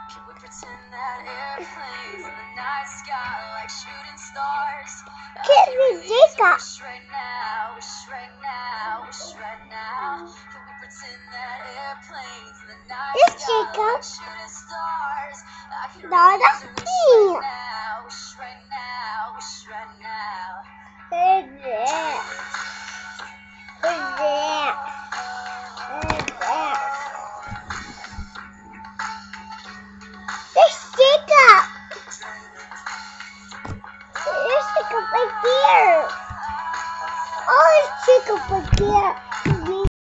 Can we pretend that airplanes in the night sky like shooting stars? Can we Jacob? Wish right now, wish right now, wish right now. Can we pretend that airplanes in the night Yes, sky Jacob. like shooting stars? I can No, really that's use a me. wish right now, wish right now, wish right now. Who's there? Who's there? Who's there? There's Jacob. There's Jacob right there. Oh, there's Jacob right there.